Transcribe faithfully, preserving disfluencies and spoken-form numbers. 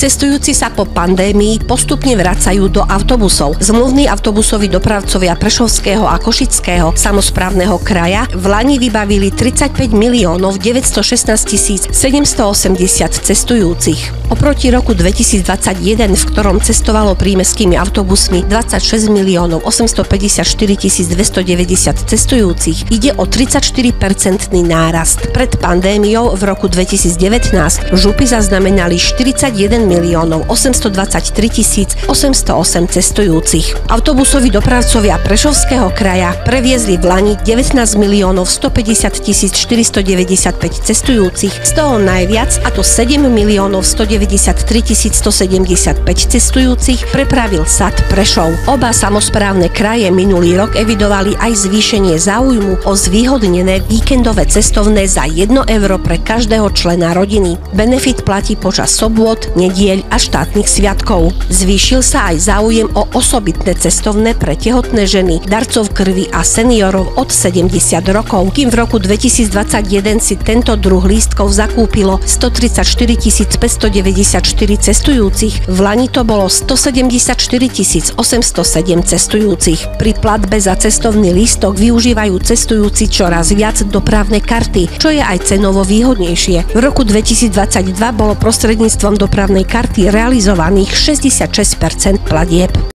Cestujúci sa po pandémii postupne vracajú do autobusov. Zmluvní autobusoví dopravcovia Prešovského a Košického samosprávneho kraja v lani vybavili tridsaťpäť miliónov deväťstošestnásť tisíc sedemstoosemdesiat cestujúcich. Oproti roku dvetisícdvadsaťjeden, v ktorom cestovalo prímestskými autobusmi dvadsaťšesť miliónov osemstopäťdesiatštyri tisíc dvestodeväťdesiat cestujúcich, ide o tridsaťštyri percentný nárast. Pred pandémiou v roku dvetisícdevätnásť župy zaznamenali štyridsaťjeden miliónov osemstodvadsaťtri tisíc osemstoosem cestujúcich. Autobusoví dopravcovia Prešovského kraja previezli v lani devätnásť miliónov stopäťdesiat tisíc štyristodeväťdesiatpäť cestujúcich, z toho najviac, a to sedem miliónov stodeväťdesiattri tisíc stosedemdesiatpäť cestujúcich, prepravil es á té Prešov. Oba samosprávne kraje minulý rok evidovali aj zvýšenie záujmu o zvýhodnené víkendové cestovné za jedno euro pre každého člena rodiny. Benefit platí počas sobôt, nedieľ a štátnych sviatkov. Zvýšil sa aj záujem o osobitné cestovné pre tehotné ženy, darcov krvi a seniorov od sedemdesiat rokov, kým v roku dvetisícdvadsaťjeden si tento druh lístkov zakúpilo stotridsaťštyri tisíc päťstodeväťdesiatštyri cestujúcich. V lani to bolo stosedemdesiatštyri tisíc osemstosedem cestujúcich. Pri platbe za cestovný lístok využívajú cestujúci čoraz viac dopravné karty, čo je aj cenovo výhodnejšie. V roku dvetisícdvadsaťdva bolo prostredníctvom dopravnej karty realizovaných šesťdesiatšesť percent platieb.